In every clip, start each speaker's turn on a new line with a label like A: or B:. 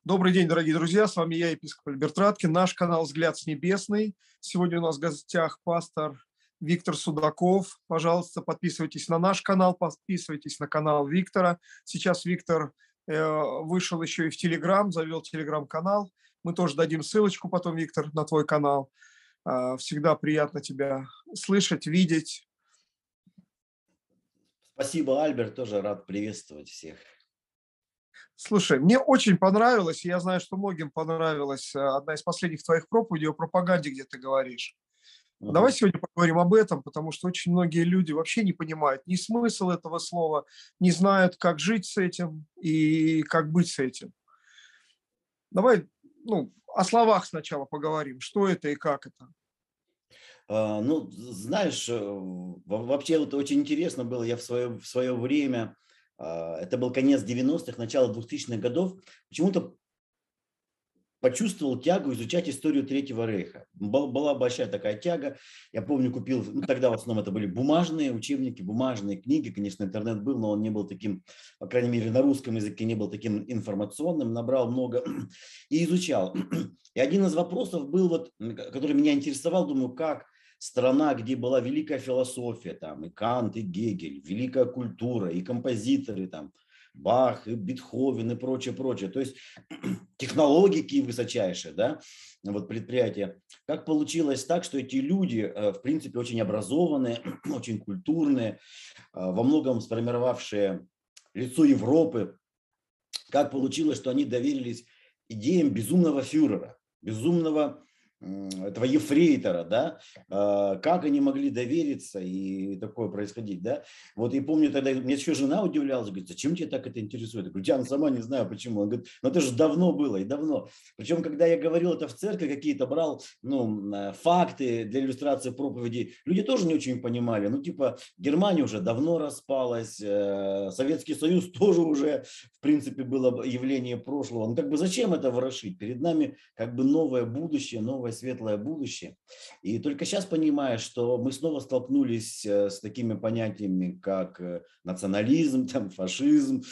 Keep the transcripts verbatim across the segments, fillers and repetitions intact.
A: Добрый день, дорогие друзья, с вами я, епископ Альберт Раткин, наш канал «Взгляд с небесный». Сегодня у нас в гостях пастор Виктор Судаков. Пожалуйста, подписывайтесь на наш канал, подписывайтесь на канал Виктора. Сейчас Виктор э, вышел еще и в Телеграм, завел Телеграм-канал. Мы тоже дадим ссылочку потом, Виктор, на твой канал. Э, всегда приятно тебя слышать, видеть.
B: Спасибо, Альберт, тоже рад приветствовать всех.
A: Слушай, мне очень понравилось, я знаю, что многим понравилась э, одна из последних твоих проповедей о пропаганде, где ты говоришь. Давай
B: Мгм.
A: сегодня поговорим об этом, потому что очень многие люди вообще не понимают ни смысл этого слова, не знают, как жить с этим и как быть с этим. Давай, ну, о словах сначала поговорим. Что это и как это?
B: А, Ну, знаешь, э, во- вообще вот очень интересно было, я в свое, в свое время, а, это был конец девяностых, начало двухтысячных годов, почему-то почувствовал тягу изучать историю Третьего Рейха. Был- Была большая такая тяга. Я помню, купил, ну, тогда в основном это были бумажные учебники, бумажные книги. Конечно, интернет был, но он не был таким, по крайней мере, на русском языке не был таким информационным. Набрал много и изучал. И один из вопросов был, вот, м, ко- который меня интересовал, думаю, как страна, где была великая философия, там, и Кант, и Гегель, великая культура, и композиторы, там, Бах, и Бетховен, и прочее, прочее. То есть технологии высочайшие, да, вот предприятия. Как получилось так, что эти люди, э, в принципе, очень образованные, очень культурные, э, во многом сформировавшие лицо Европы, как получилось, что они доверились идеям безумного фюрера, безумного м, этого ефрейтора, да, а, как они могли довериться и такое происходить, да. Вот и помню тогда, мне еще жена удивлялась, говорит, зачем тебе так это интересует? Я говорю, Диана, сама не знаю почему. Она говорит, ну это же давно было и давно. Причем, когда я говорил это в церкви, какие-то брал, ну, э, факты для иллюстрации проповеди, люди тоже не очень понимали. Ну, типа, Германия уже давно распалась, э, Советский Союз тоже уже в принципе, было явление прошлого. Ну, как бы зачем это ворошить? Перед нами как бы новое будущее, новое светлое будущее. И только сейчас понимаешь, что мы снова столкнулись э, с такими понятиями, как э, национализм, там, фашизм,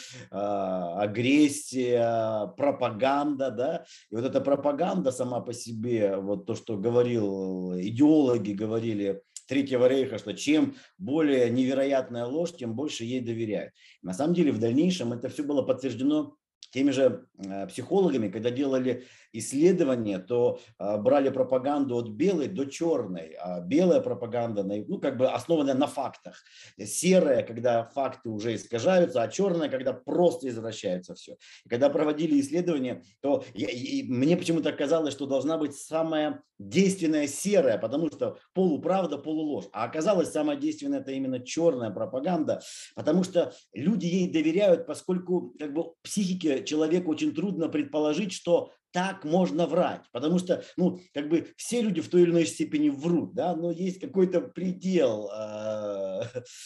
B: а, агрессия, пропаганда, да. И вот эта пропаганда сама по себе, вот то, что говорил, идеологи говорили Третьего рейха, что чем более невероятная ложь, тем больше ей доверяют. На самом деле в дальнейшем это все было подтверждено теми же э, психологами, когда делали исследования, то э, брали пропаганду от белой до черной. А белая пропаганда, ну, как бы основанная на фактах. Серая, когда факты уже искажаются, а черная, когда просто извращается все. И когда проводили исследования, то я, и мне почему-то казалось, что должна быть самая действенная серая, потому что полуправда, полуложь. А оказалось, самая действенная это именно черная пропаганда, потому что люди ей доверяют, поскольку как бы психике человека очень трудно предположить, что так можно врать, потому что, ну, как бы все люди в той или иной степени врут, да, но есть какой-то предел э,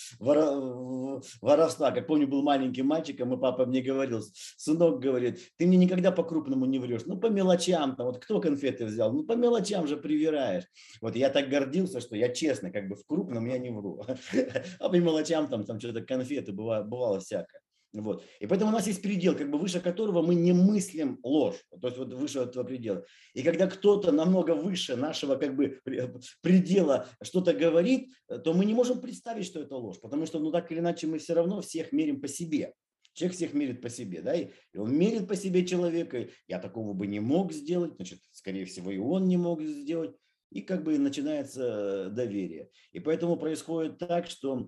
B: воро- воровства. Как помню, был маленьким мальчиком, и папа мне говорил, сынок говорит, ты мне никогда по-крупному не врешь, ну, по мелочам, там, вот кто конфеты взял, ну, по мелочам же привираешь. Вот я так гордился, что я честно, как бы в крупном я не вру, а по мелочам там, там что-то конфеты, бывало, бывало всякое. Вот. И поэтому у нас есть предел, как бы выше которого мы не мыслим ложь, то есть вот выше этого предела. И когда кто-то намного выше нашего как бы предела что-то говорит, то мы не можем представить, что это ложь, потому что ну так или иначе мы все равно всех мерим по себе. Человек всех мерит по себе, да, и он мерит по себе человека, я такого бы не мог сделать, значит, скорее всего, и он не мог сделать, и как бы начинается доверие. И поэтому происходит так, что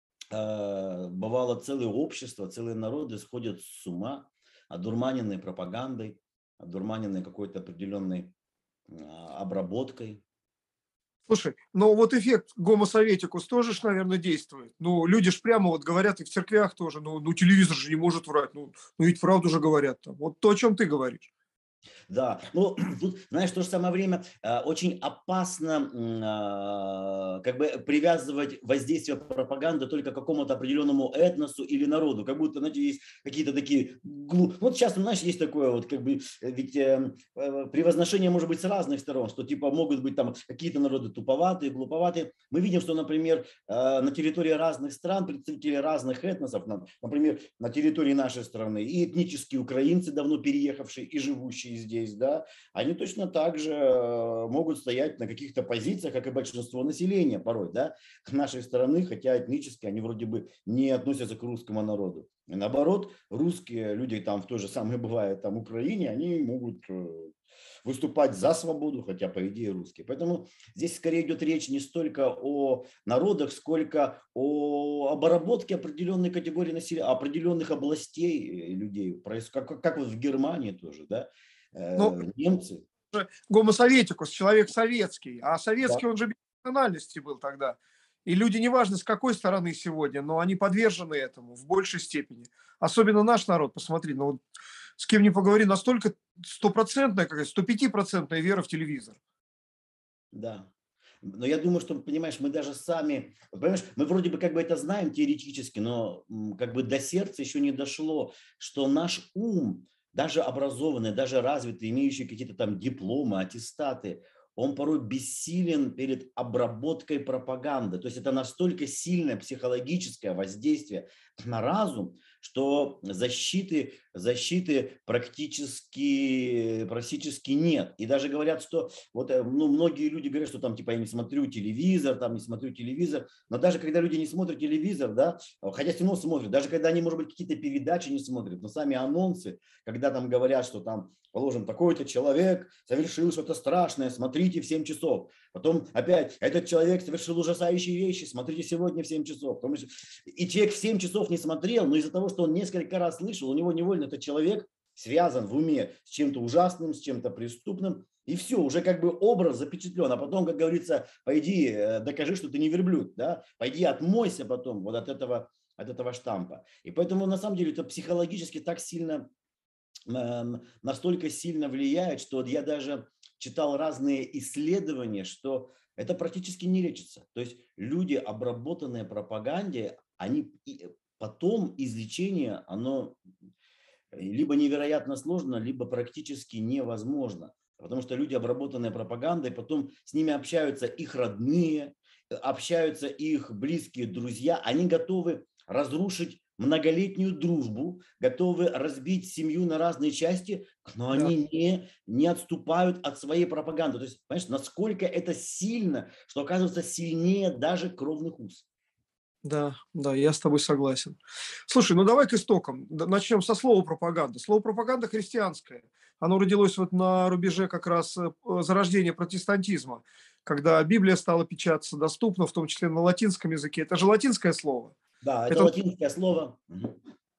B: э, бывало целые общества, целые народы сходят с ума, одурманенные пропагандой, одурманенные какой-то определенной а, обработкой.
A: Слушай, ну вот эффект гомо советикус тоже ж, наверное, действует. Ну, люди ж прямо вот говорят и в церквях тоже, ну, ну телевизор же не может врать, ну, ну ведь правду же говорят там. Вот то, о чем ты говоришь.
B: Да, ну, тут, знаешь, в то же самое время э, очень опасно м, а, как бы привязывать воздействие пропаганды только к какому-то определенному этносу или народу, как будто, знаете, есть какие-то такие глуп... Вот сейчас, знаешь, есть такое вот, как бы, э, ведь э, э, превозношение может быть с разных сторон, что типа могут быть там какие-то народы туповатые, глуповатые. Мы видим, что, например, э, на территории разных стран представители разных этносов, на- например, на территории нашей страны и этнические украинцы, давно переехавшие и живущие здесь, да, они точно так же э, могут стоять на каких-то позициях, как и большинство населения порой, да, нашей страны, хотя этнически они вроде бы не относятся к русскому народу. И наоборот, русские люди там в той же самой, бывает, там Украине, они могут э, выступать за свободу, хотя по идее русские. Поэтому здесь скорее идет речь не столько о народах, сколько о обработке определенной категории населения, определенных областей э, людей. Проис- Как, как как вот в Германии тоже, да,
A: Ну,
B: Э, немцы.
A: гомо советикус, человек советский, а
B: Да.
A: советский он же без национальности был тогда. И люди, неважно с какой стороны сегодня, но они подвержены этому в большей степени. Особенно наш народ, посмотри, ну вот с кем не поговори, настолько стопроцентная, какая сто пятипроцентная вера в телевизор.
B: Да. Но я думаю, что, понимаешь, мы даже сами, понимаешь, мы вроде бы как бы это знаем теоретически, но м, как бы до сердца еще не дошло, что наш ум, даже образованный, даже развитый, имеющий какие-то там дипломы, аттестаты, он порой бессилен перед обработкой пропаганды. То есть это настолько сильное психологическое воздействие на разум, что защиты, защиты практически, практически нет. И даже говорят, что вот э, ну, многие люди говорят, что там типа я не смотрю телевизор, там не смотрю телевизор, но даже когда люди не смотрят телевизор, да, хотя все равно смотрят, даже когда они, может быть, какие-то передачи не смотрят, но сами анонсы, когда там говорят, что там, положим, такой-то человек совершил что-то страшное, смотрите в семь часов. Потом опять, этот человек совершил ужасающие вещи, смотрите сегодня в семь часов. Потому что... И человек в семь часов не смотрел, но из-за того, что он несколько раз слышал, у него невольно этот человек связан в уме с чем-то ужасным, с чем-то преступным, и все, уже как бы образ запечатлен, а потом, как говорится, пойди, э, докажи, что ты не верблюд, да, пойди отмойся потом вот от этого, от этого штампа. И поэтому, на самом деле, это психологически так сильно, эм, настолько сильно влияет, что вот я даже читал разные исследования, что это практически не лечится. То есть люди, обработанные пропаганде, они и потом излечение, оно либо невероятно сложно, либо практически невозможно. Потому что люди, обработанные пропагандой, потом с ними общаются их родные, общаются их близкие друзья. Они готовы разрушить многолетнюю дружбу, готовы разбить семью на разные части, но
A: Да,
B: они не, не отступают от своей пропаганды. То есть, понимаешь, насколько это сильно, что оказывается сильнее даже кровных уз.
A: да, да, я с тобой согласен. Слушай, ну давай к истокам. Д- Начнем со слова пропаганда. Слово пропаганда христианское. Оно родилось вот на рубеже как раз э, п- зарождения протестантизма, когда Библия стала печататься доступно, в том числе на латинском языке. Это же латинское слово.
B: Да, это
A: Это
B: латинское слово. Мгм.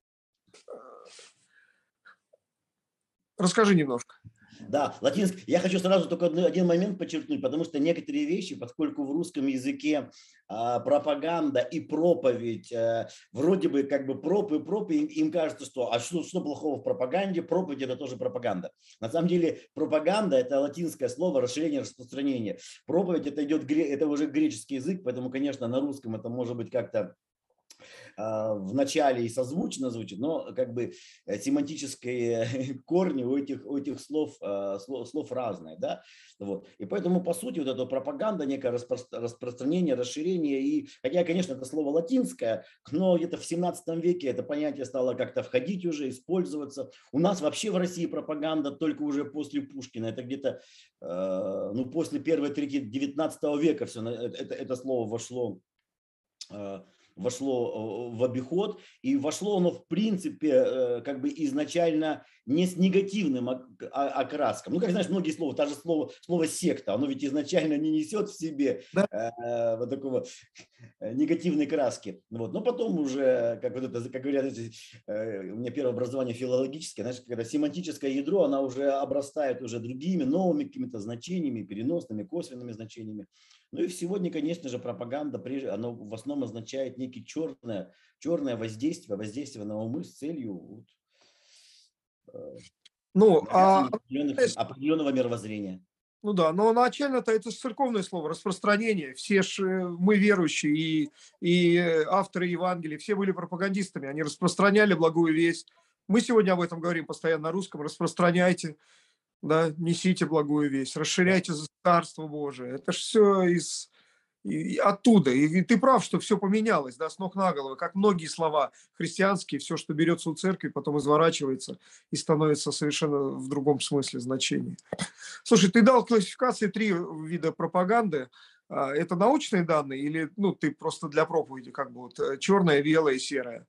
A: расскажи немножко.
B: Да, латинский. Я хочу сразу только одну- один момент подчеркнуть, потому что некоторые вещи, поскольку в русском языке а, пропаганда и проповедь, а, вроде бы как бы проп и проп, и им, им кажется, что а что, что плохого в пропаганде, проповедь это тоже пропаганда. На самом деле пропаганда это латинское слово, расширение, распространение. Проповедь это идет, гре- это уже греческий язык, поэтому, конечно, на русском это может быть как-то а, в начале и созвучно звучит, но как бы э, семантические корни у этих, у этих слов, а, слов, слов разные, да, вот. И поэтому, по сути, вот эта пропаганда, некое распро- распространение, расширение, и, хотя, конечно, это слово латинское, но где-то в семнадцатом веке это понятие стало как-то входить уже, использоваться. У нас вообще в России пропаганда только уже после Пушкина, это где-то, э, ну, после первой трети девятнадцатого века все это, это слово вошло э, вошло э, в обиход, и вошло оно в принципе э, как бы изначально не с негативным ок- а- окраском. Ну, как знаешь, многие слова, даже слово, слово секта, оно ведь изначально не несет в себе
A: Да,
B: э, вот такого э, негативной краски. Вот. Но потом уже, как, вот это, как говорят, эти, э, у меня первое образование филологическое, знаешь, когда семантическое ядро, она уже обрастает уже другими новыми какими-то значениями, переносными, косвенными значениями. Ну и сегодня, конечно же, пропаганда, прежде, она в основном означает некие черное, черное воздействие, воздействие на умы с целью вот,
A: Ну, а
B: навязывание определенных- определенного мировоззрения.
A: Ну да, но начально-то это ж церковное слово, распространение. Все ж э, мы верующие, и, и э, авторы Евангелия, все были пропагандистами, они распространяли благую весть. Мы сегодня об этом говорим постоянно на русском. Распространяйте, да, несите благую весть,
B: Да.
A: расширяйте Царство Божие. Это ж все из и, и оттуда. И, и ты прав, что все поменялось, да, с ног на голову. Как многие слова христианские, все, что берется у церкви, потом изворачивается и становится совершенно в другом смысле значения. Слушай, ты дал классификации три вида пропаганды. А, Это научные данные или ну, ты просто для проповеди, как бы вот э, черная, белая и серая?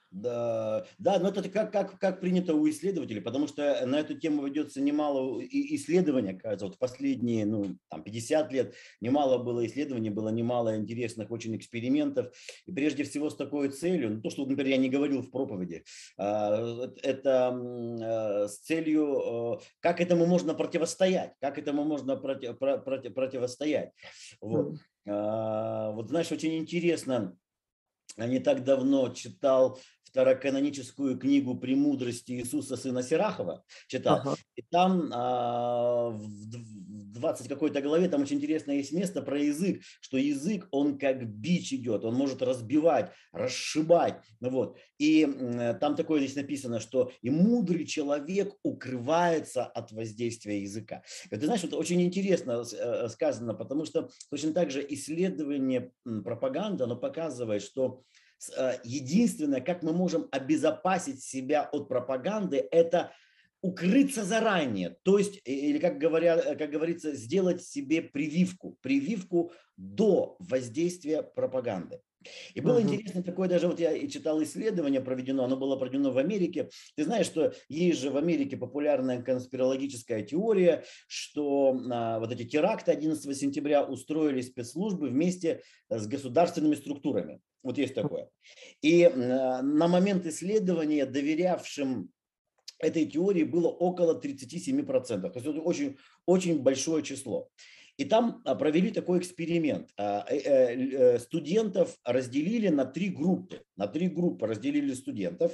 B: Да, да, но это как, как, как принято у исследователей, потому что на эту тему ведется немало и- исследований, кажется, вот в последние, ну, там, пятьдесят лет немало было исследований, было немало интересных очень экспериментов, и прежде всего с такой целью, ну, то, что, например, я не говорил в проповеди, а, это м, а, с целью, э, как этому можно противостоять, как этому можно проти- про- проти- противостоять, вот.
A: М.
B: А, Вот, знаешь, очень интересно, я не так давно читал второканоническую книгу «Премудрости Иисуса сына Сирахова», читал,
A: Ага.
B: и там а, в д- в двадцать какой-то главе там очень интересное есть место про язык, что язык, он как бич идет, он может разбивать, расшибать, ну вот, и м, там такое здесь написано, что и мудрый человек укрывается от воздействия языка. И ты знаешь, это очень интересно э, сказано, потому что точно так же исследование м, пропаганды, оно показывает, что с- э, единственное, как мы можем обезопасить себя от пропаганды, это укрыться заранее, то есть, э, или как, говоря, э, как говорится, сделать себе прививку, прививку до воздействия пропаганды. И было
A: Мгм.
B: интересно такое, даже вот я и читал исследование проведено, оно было проведено в Америке. Ты знаешь, что есть же в Америке популярная конспирологическая теория, что а, вот эти теракты одиннадцатого сентября устроили спецслужбы вместе с государственными структурами. Вот есть такое. И а, на момент исследования доверявшим этой теории было около тридцати семи процентов. То есть это очень, очень большое число. И там а, провели такой эксперимент. А, э, э, Студентов разделили на три группы. На три группы разделили студентов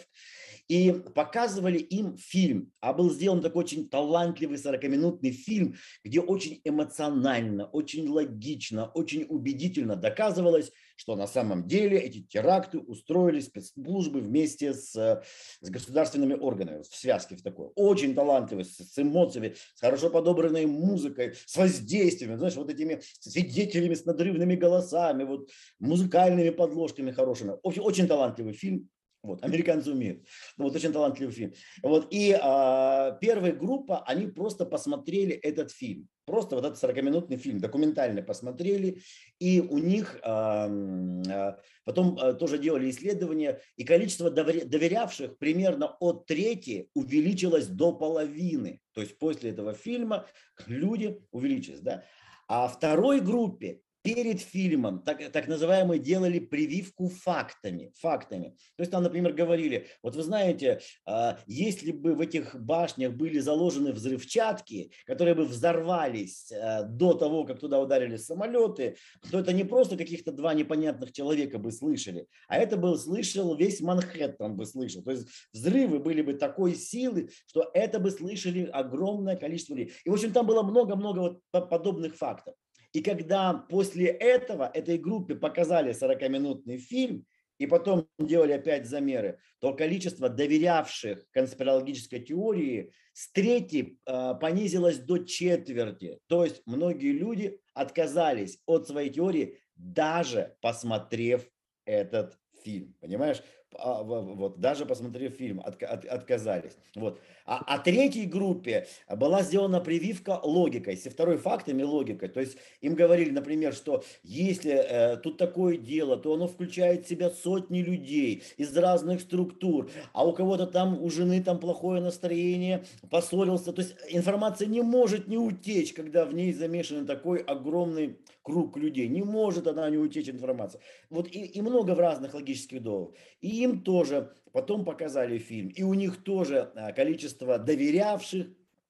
B: и показывали им фильм. А был сделан такой очень талантливый сорокаминутный фильм, где очень эмоционально, очень логично, очень убедительно доказывалось, что на самом деле эти теракты устроили спецслужбы вместе с, с государственными органами, в связке в такой. Очень талантливый, с, с эмоциями, с хорошо подобранной музыкой, с воздействием, знаешь, вот этими свидетелями с надрывными голосами, вот музыкальными подложками хорошими. Очень, очень талантливый фильм. Вот, американцы умеют. Ну, вот очень талантливый фильм. Вот, и а, первая группа, они просто посмотрели этот фильм. Просто вот этот сорокаминутный фильм, документальный посмотрели. И у них а, а, потом а, тоже делали исследования. И количество доверявших примерно от трети увеличилось до половины. То есть после этого фильма люди увеличились. Да? А второй группе перед фильмом так, так называемые делали прививку фактами, фактами. То есть там, например, говорили, вот вы знаете, а, если бы в этих башнях были заложены взрывчатки, которые бы взорвались а, до того, как туда ударили самолеты, то это не просто каких-то два непонятных человека бы слышали, а это бы слышал весь Манхэттен бы слышал. То есть взрывы были бы такой силы, что это бы слышали огромное количество людей. И, в общем, там было много-много вот подобных фактов. И когда после этого этой группе показали сорокаминутный фильм, и потом делали опять замеры, то количество доверявших конспирологической теории с трети э, понизилось до четверти. То есть многие люди отказались от своей теории, даже посмотрев этот фильм. Понимаешь? А, вот, даже посмотрев фильм, от, от, отказались. Вот. А, а третьей группе была сделана прививка логикой, со второй фактами логикой. То есть им говорили, например, что если э, тут такое дело, то оно включает в себя сотни людей из разных структур, а у кого-то там, у жены там плохое настроение, поссорился. То есть информация не может не утечь, когда в ней замешан такой огромный круг людей. Не может она не утечь информация. Вот и, и много в разных логических доводов. И им тоже потом показали фильм. И у них тоже а, количество доверявших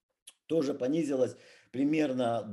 B: тоже понизилось примерно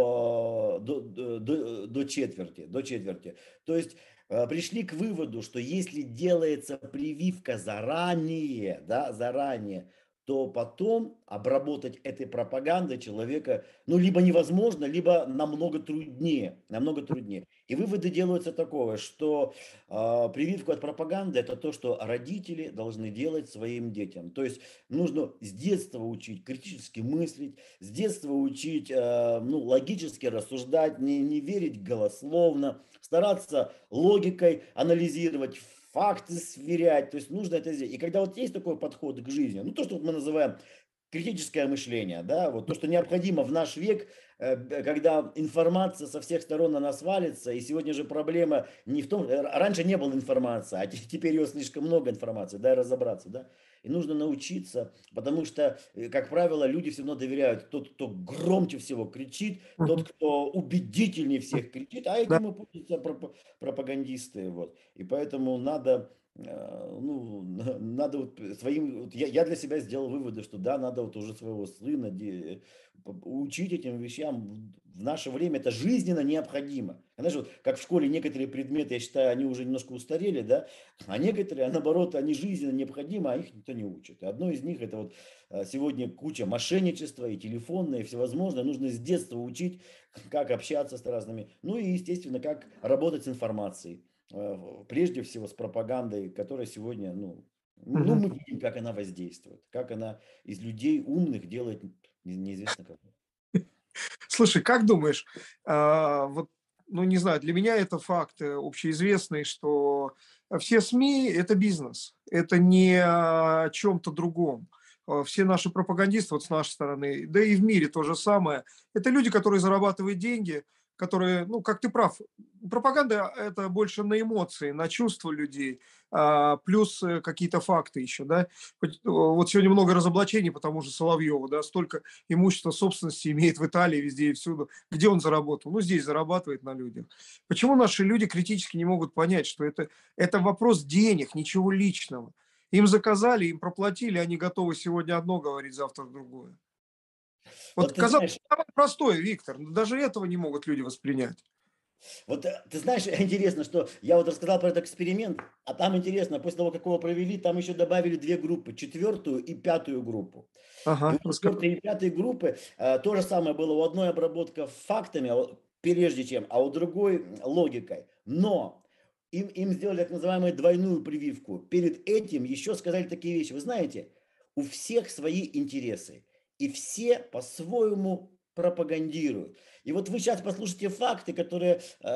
B: до, до, до, до четверти, до четверти. То есть э, пришли к выводу, что если делается прививка заранее, да, заранее, то потом обработать этой пропагандой человека, ну, либо невозможно, либо намного труднее, намного труднее. И выводы делаются такого, что а, прививку от пропаганды – это то, что родители должны делать своим детям. То есть нужно с детства учить критически мыслить, с детства учить а, ну, логически рассуждать, не, не верить голословно, стараться логикой анализировать, факты сверять, то есть нужно это сделать. И когда вот есть такой подход к жизни, ну то, что вот мы называем критическое мышление, да, вот то, что необходимо в наш век, э, б- когда информация со всех сторон на нас валится, и сегодня же проблема не в том, э, раньше не было информации, а те- теперь ее слишком много информации, дай разобраться, да, и нужно научиться, потому что, э, как правило, люди все равно доверяют тот, кто громче всего кричит, тот,
A: Мгм.
B: кто убедительнее всех кричит, а
A: Да.
B: этим и пользуются проп- пропагандисты, вот. И поэтому надо, э, ну, на- надо вот своим, вот я, я для себя сделал выводы, что да, надо вот уже своего сына де- п- учить этим вещам. В в наше время это жизненно необходимо. Знаешь, вот как в школе некоторые предметы, я считаю, они уже немножко устарели, да, а некоторые, а наоборот, они жизненно необходимы, а их никто не учит. И одно из них это вот э, сегодня куча мошенничества и телефонное, и всевозможное. Нужно с детства учить, как общаться с разными, ну и, естественно, как работать с информацией. Э, Прежде всего с пропагандой, которая сегодня, ну, ну,
A: Мгм.
B: мы видим, как она воздействует, как она из людей умных делает не- неизвестно кого.
A: Слушай, как думаешь, а, вот, ну не знаю, для меня это факт э, общеизвестный, что все СМИ – это бизнес, это не о чем-то другом. А, Все наши пропагандисты вот с нашей стороны, да и в мире то же самое, это люди, которые зарабатывают деньги, которые, ну, как ты прав, пропаганда – это больше на эмоции, на чувства людей, а, плюс э, какие-то факты еще, да. Хоть, э, Вот сегодня много разоблачений по тому же Соловьеву, да, столько имущество собственности имеет в Италии, везде и всюду. Где он заработал? Ну, здесь зарабатывает на людях. Почему наши люди критически не могут понять, что это, это вопрос денег, ничего личного? Им заказали, им проплатили, они готовы сегодня одно говорить, завтра другое. Вот
B: Вот ты
A: казалось,
B: знаешь,
A: самое простое, Виктор, но даже этого не могут люди воспринять.
B: Вот э, ты знаешь, интересно, что я вот рассказал про этот эксперимент, а там интересно, после того, как его провели, там еще добавили две группы, четвертую и пятую группу. И
A: Ага,
B: у
A: расскажи.
B: четвертой и пятой группы э, то же самое было, у одной обработка фактами, а у- прежде чем, а у другой м, логикой. Но им, им сделали так называемую двойную прививку. Перед этим еще сказали такие вещи. Вы знаете, у всех свои интересы, и все по-своему пропагандируют. И вот вы сейчас послушайте факты, которые э,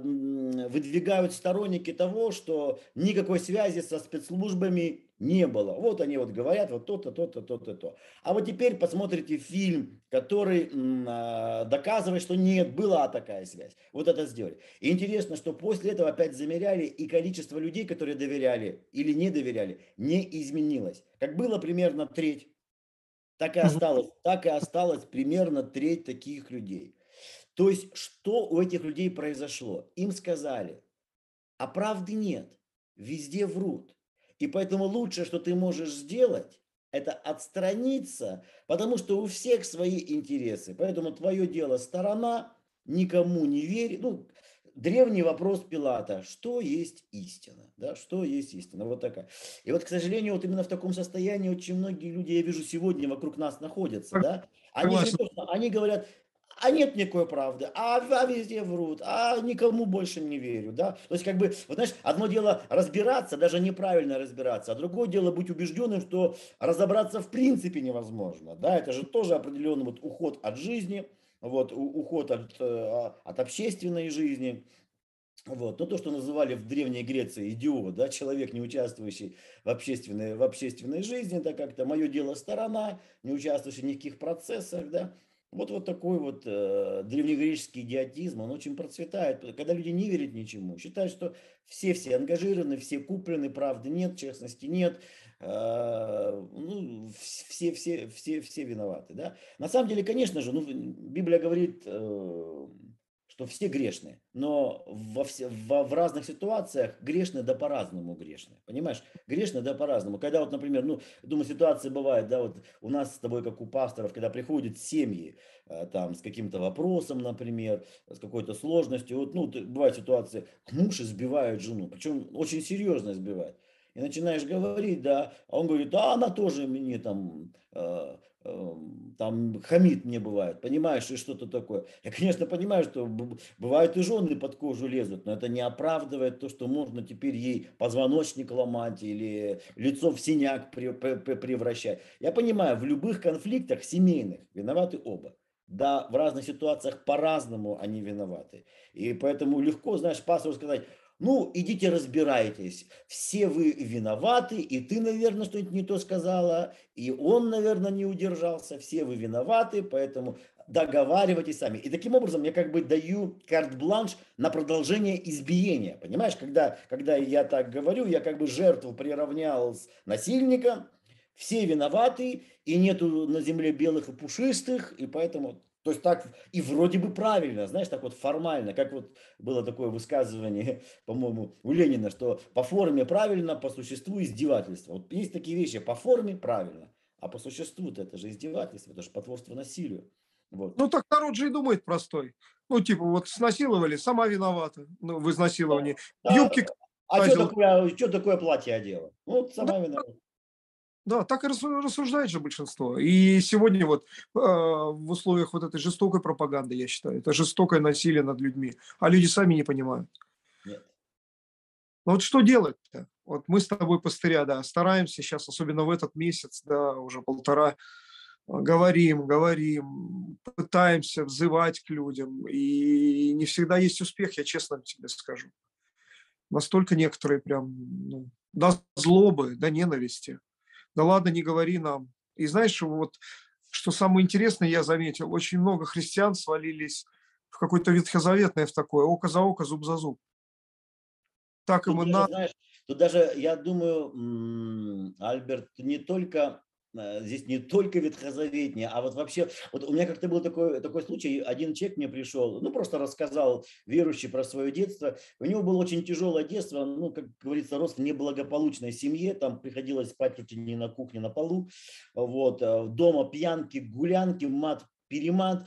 B: м, выдвигают сторонники того, что никакой связи со спецслужбами не было. Вот они вот говорят, вот то-то, то-то, то-то, то. А вот теперь посмотрите фильм, который м, а, доказывает, что нет, была такая связь. Вот это сделали. И интересно, что после этого опять замеряли, и количество людей, которые доверяли или не доверяли, не изменилось. Как было примерно треть, так и
A: Мгм.
B: осталось, так и осталось примерно треть таких людей. То есть, что у этих людей произошло? Им сказали, а правды нет, везде врут. И поэтому лучшее, что ты можешь сделать, это отстраниться, потому что у всех свои интересы. Поэтому твое дело сторона, никому не верь. Ну, древний вопрос Пилата, что есть истина? Да, что есть истина? Вот такая. И вот, к сожалению, вот именно в таком состоянии очень многие люди, я вижу, сегодня вокруг нас находятся. Да? Они же не
A: Согласен.
B: то, что они говорят, а нет никакой правды, а, а везде врут, а никому больше не верю, да. То есть, как бы, вот знаешь, одно дело разбираться, даже неправильно разбираться, а другое дело быть убежденным, что разобраться в принципе невозможно, да. Это же тоже определенный вот уход от жизни, вот, у- уход от, э, от общественной жизни. Вот. Но то, что называли в Древней Греции идиот, да, человек, не участвующий в общественной, в общественной жизни, это как-то мое дело сторона, не участвующий ни в каких процессах, да. Вот, вот такой вот э, древнегреческий идиотизм, он очень процветает, когда люди не верят ничему, считают, что все все ангажированы, все куплены, правды нет, честности нет, э, ну, все, все, все, все виноваты, да. На самом деле, конечно же, ну, Библия говорит, э, что все грешны, но во все, во- в разных ситуациях грешны да по-разному грешны, понимаешь? Грешны да по-разному. Когда вот, например, ну, думаю, ситуации бывают, да, вот у нас с тобой, как у пасторов, когда приходят семьи, э, там, с каким-то вопросом, например, с какой-то сложностью, вот, ну, т- бывают ситуации, муж избивает жену, причем очень серьезно избивает. И начинаешь говорить, да, а он говорит, да, она тоже мне там, э, э, там хамит мне бывает, понимаешь, и что-то такое. Я, конечно, понимаю, что б- бывают и жены под кожу лезут, но это не оправдывает то, что можно теперь ей позвоночник ломать или лицо в синяк пре- пре- пре- превращать. Я понимаю, в любых конфликтах семейных виноваты оба. Да, в разных ситуациях по-разному они виноваты. И поэтому легко, знаешь, пастору сказать, ну, идите разбирайтесь, все вы виноваты, и ты, наверное, что-нибудь не то сказала, и он, наверное, не удержался, все вы виноваты, поэтому договаривайтесь сами. И таким образом я как бы даю карт-бланш на продолжение избиения, понимаешь, когда, когда я так говорю, я как бы жертву приравнял с насильником, все виноваты, и нету на земле белых и пушистых, и поэтому, то есть так, и вроде бы правильно, знаешь, так вот формально, как вот было такое высказывание, по-моему, у Ленина, что по форме правильно, по существу издевательство. Вот есть такие вещи, по форме правильно, а по существу это же издевательство, это же потворство насилию. Вот.
A: Ну, так народ же и думает простой. Ну, типа, вот снасиловали, сама виновата, ну, в изнасиловании.
B: Да,
A: Юбки
B: а что
A: красила.
B: такое, что такое платье одела? Ну, вот
A: Да,
B: сама виновата.
A: да, так и рассу- рассуждает же большинство. И сегодня вот э, в условиях вот этой жестокой пропаганды, я считаю, это жестокое насилие над людьми, а люди сами не понимают.
B: Нет.
A: Но вот что делать-то? Вот мы с тобой, пастыря, да, стараемся сейчас, особенно в этот месяц, да, уже полтора, а, говорим, говорим, пытаемся взывать к людям, и не всегда есть успех, я честно тебе скажу. Настолько некоторые прям, ну, до злобы, до ненависти. Да ладно, не говори нам. И знаешь, вот что самое интересное, я заметил, очень много христиан свалились в какое-то ветхозаветное, в такое око за око, зуб за зуб. Так им
B: Тут
A: и
B: даже,
A: надо.
B: знаешь, тут даже, я думаю, м, Альберт, не только, э, здесь не только ветхозаветнее, а вот вообще, вот у меня как-то был такой, такой случай, один человек мне пришел, ну, просто рассказал, верующий, про свое детство. У него было очень тяжелое детство, ну, как говорится, рос в неблагополучной семье, там приходилось спать чуть ли не на кухне, на полу, вот, э, дома пьянки, гулянки, мат, перемат,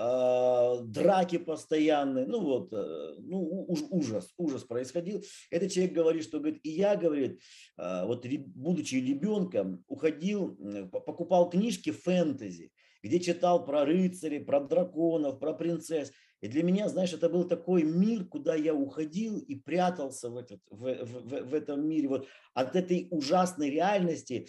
B: а, драки постоянные, ну вот, э, ну, у- уж- ужас, ужас происходил. Этот человек говорит, что, говорит, и я, говорит, а, вот ре- будучи ребенком, уходил, м, п- покупал книжки фэнтези, где читал про рыцарей, про драконов, про принцесс. И для меня, знаешь, это был такой мир, куда я уходил и прятался в, этот, в, в- в- в этом мире. Вот от этой ужасной реальности,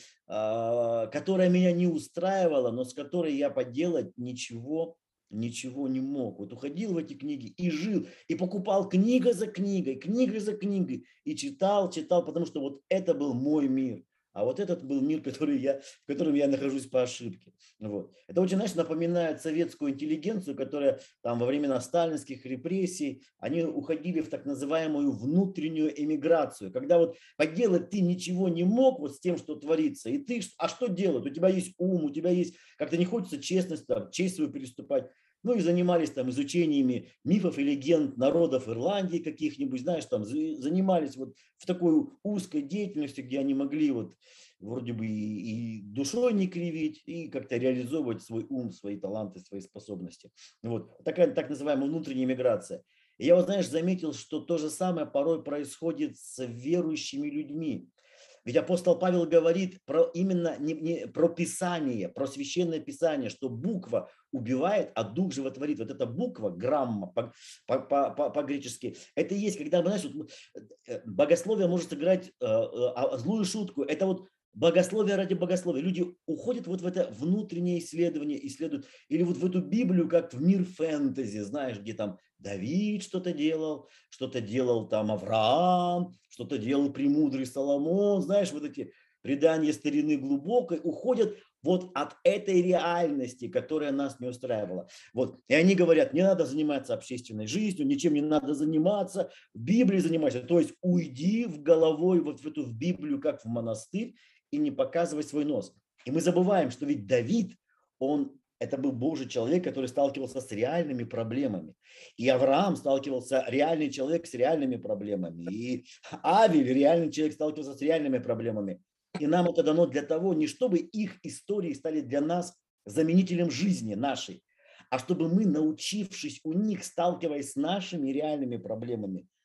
B: а, которая меня не устраивала, но с которой я поделать ничего, ничего не мог. Вот уходил в эти книги и жил, и покупал книга за книгой, книга за книгой, и читал, читал, потому что вот это был мой мир. А вот этот был мир, который я, в котором я нахожусь по ошибке. Вот. Это очень, знаешь, напоминает советскую интеллигенцию, которая там во времена сталинских репрессий, они уходили в так называемую внутреннюю эмиграцию, когда вот поделать ты ничего не мог вот с тем, что творится, и ты, а что делать? У тебя есть ум, у тебя есть, как-то не хочется честность, там, честь свою переступать. Ну и занимались там изучениями мифов и легенд народов Ирландии каких-нибудь, знаешь, там занимались вот в такой узкой деятельности, где они могли вот вроде бы и, и душой не кривить, и как-то реализовывать свой ум, свои таланты, свои способности. Вот такая так называемая внутренняя миграция. И я вот, знаешь, заметил, что то же самое порой происходит с верующими людьми. Ведь апостол Павел говорит про именно не, не, про Писание, про священное Писание, что буква убивает, а дух животворит. Вот эта буква, грамма по, по, по, по- по-гречески, это и есть, когда, знаешь, вот, э, богословие может сыграть э, э, а, злую шутку. Это вот богословие ради богословия. Люди уходят вот в это внутреннее исследование, исследуют, или вот в эту Библию, как в мир фэнтези, знаешь, где там Давид что-то делал, что-то делал там Авраам, что-то делал премудрый Соломон, знаешь, вот эти предания старины глубокой уходят вот от этой реальности, которая нас не устраивала. Вот. И они говорят, не надо заниматься общественной жизнью, ничем не надо заниматься, в Библии занимайся. То есть уйди в головой вот в эту в Библию, как в монастырь, и не показывай свой нос. И мы забываем, что ведь Давид, он это был Божий человек, который сталкивался с реальными проблемами. И Авраам сталкивался, реальный человек с реальными проблемами. И Авель, реальный человек, сталкивался с реальными проблемами. И нам это дано для того, не чтобы их истории стали для нас заменителем жизни нашей, а чтобы мы, научившись у них, сталкиваясь с нашими реальными проблемами,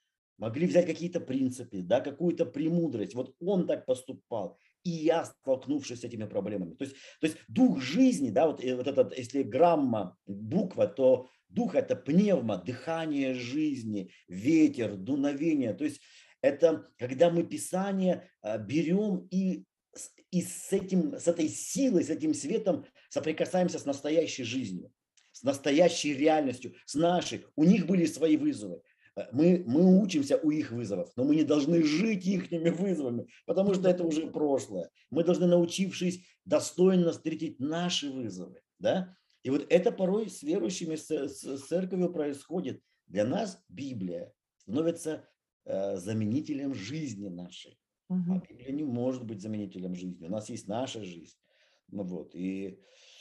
B: могли взять какие-то принципы, да, какую-то премудрость. Вот он так поступал, и я, столкнувшись с этими проблемами. То есть, то есть дух жизни, да, вот, э, вот этот, если грамма, буква, то дух – это пневма, дыхание жизни, ветер, дуновение. То есть это когда мы Писание а, берем и, с- и с, этим, с этой силой, с этим светом соприкасаемся с настоящей жизнью, с настоящей реальностью, с нашей. У них были свои вызовы. Э, Мы, мы учимся у их вызовов, но мы не должны жить их вызовами, потому что это уже прошлое. Мы должны, научившись достойно встретить наши вызовы. Да? И вот это порой с верующими, с, с церковью происходит. Для нас Библия становится э, заменителем жизни нашей. А
A: Мгм.
B: Библия не может быть заменителем жизни. У нас есть наша жизнь. Ну вот, и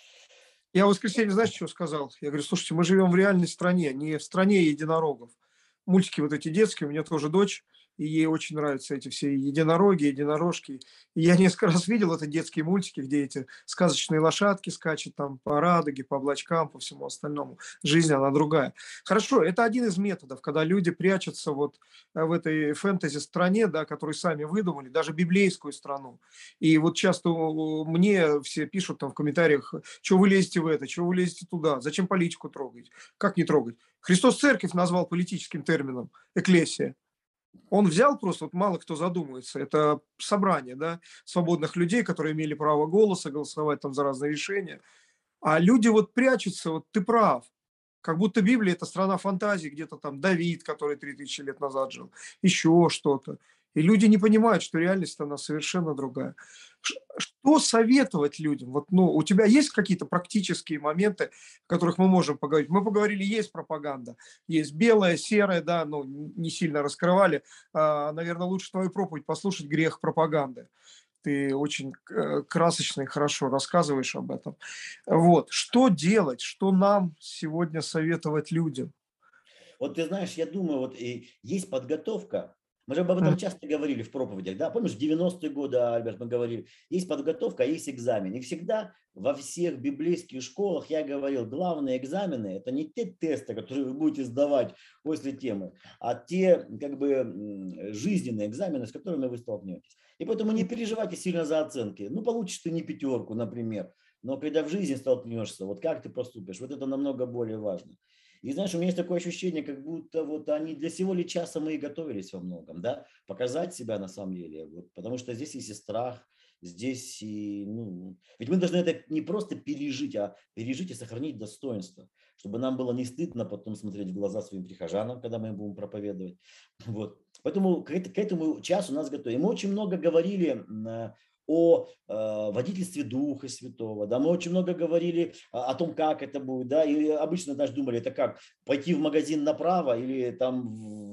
A: Я в воскресенье, знаешь, что сказал? Я говорю, слушайте, мы живем в реальной стране, не в стране единорогов. Мультики вот эти детские, у меня тоже дочь, и ей очень нравятся эти все единороги, единорожки. И я несколько раз видел это детские мультики, где эти сказочные лошадки скачут там по радуге, по облачкам, по всему остальному. Жизнь, она другая. Хорошо, это один из методов, когда люди прячутся вот э, в этой фэнтези-стране, да, которую сами выдумали, даже библейскую страну. И вот часто э, мне все пишут там в комментариях, что вы лезете в это, что вы лезете туда, зачем политику трогать? Как не трогать? Христос церковь назвал политическим термином «экклесия». Он взял просто, вот мало кто задумывается, это собрание, да, свободных людей, которые имели право голоса, голосовать там за разные решения. А люди вот прячутся, вот ты прав. Как будто Библия – это страна фантазий, где-то там Давид, который три тысячи лет назад жил, еще что-то. И люди не понимают, что реальность, она совершенно другая. Ш- Что советовать людям? Вот, ну, у тебя есть какие-то практические моменты, о которых мы можем поговорить? Мы поговорили, есть пропаганда, есть белая, серая, да, ну, не сильно раскрывали. А, наверное, лучше твою проповедь послушать «Грех пропаганды». Ты очень э, красочно и хорошо рассказываешь об этом. Вот. Что делать? Что нам сегодня советовать людям?
B: вот ты знаешь, я думаю, вот и есть подготовка. Мы же об этом
A: М,
B: часто говорили в проповедях, да? Помнишь, в девяностые годы, Альберт, мы говорили, есть подготовка, а есть экзамен. И всегда во всех библейских школах я говорил, главные экзамены – это не те тесты, которые вы будете сдавать после темы, а те как бы м, жизненные экзамены, с которыми вы столкнетесь. И поэтому не переживайте сильно за оценки. Ну, получишь ты не пятерку, например, но когда в жизни столкнешься, вот как ты поступишь, вот это намного более важно. И знаешь, у меня есть такое ощущение, как будто вот они для сего ли часа мы и готовились во многом, да, показать себя на самом деле, вот, потому что здесь есть и страх, здесь и, ну, ведь мы должны это не просто пережить, а пережить и сохранить достоинство, чтобы нам было не стыдно потом смотреть в глаза своим прихожанам, когда мы им будем проповедовать, вот. Поэтому к, эт- к этому часу нас готовим. И мы очень много говорили м, о э, водительстве Духа Святого, да, мы очень много говорили о, о том, как это будет, да, и обычно даже думали, это как, пойти в магазин направо или там